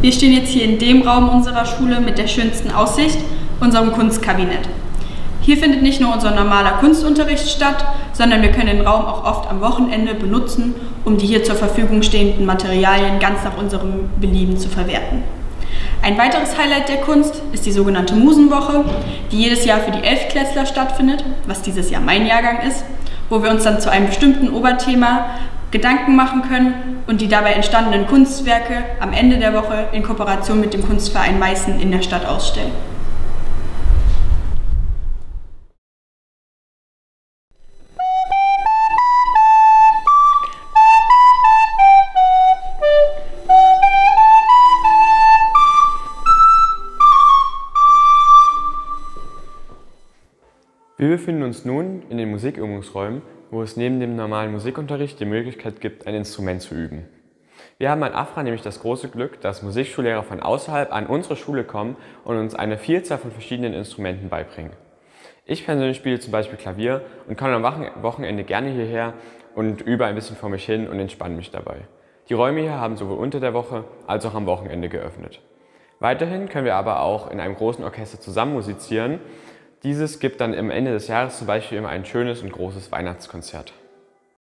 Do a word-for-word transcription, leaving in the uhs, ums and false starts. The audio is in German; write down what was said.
Wir stehen jetzt hier in dem Raum unserer Schule mit der schönsten Aussicht, unserem Kunstkabinett. Hier findet nicht nur unser normaler Kunstunterricht statt, sondern wir können den Raum auch oft am Wochenende benutzen, um die hier zur Verfügung stehenden Materialien ganz nach unserem Belieben zu verwerten. Ein weiteres Highlight der Kunst ist die sogenannte Musenwoche, die jedes Jahr für die Elftklässler stattfindet, was dieses Jahr mein Jahrgang ist, wo wir uns dann zu einem bestimmten Oberthema Gedanken machen können und die dabei entstandenen Kunstwerke am Ende der Woche in Kooperation mit dem Kunstverein Meißen in der Stadt ausstellen. Wir befinden uns nun in den Musikübungsräumen, wo es neben dem normalen Musikunterricht die Möglichkeit gibt, ein Instrument zu üben. Wir haben an AFRA nämlich das große Glück, dass Musikschullehrer von außerhalb an unsere Schule kommen und uns eine Vielzahl von verschiedenen Instrumenten beibringen. Ich persönlich spiele zum Beispiel Klavier und komme am Wochenende gerne hierher und übe ein bisschen vor mich hin und entspanne mich dabei. Die Räume hier haben sowohl unter der Woche als auch am Wochenende geöffnet. Weiterhin können wir aber auch in einem großen Orchester zusammen musizieren. Dieses gibt dann am Ende des Jahres zum Beispiel immer ein schönes und großes Weihnachtskonzert.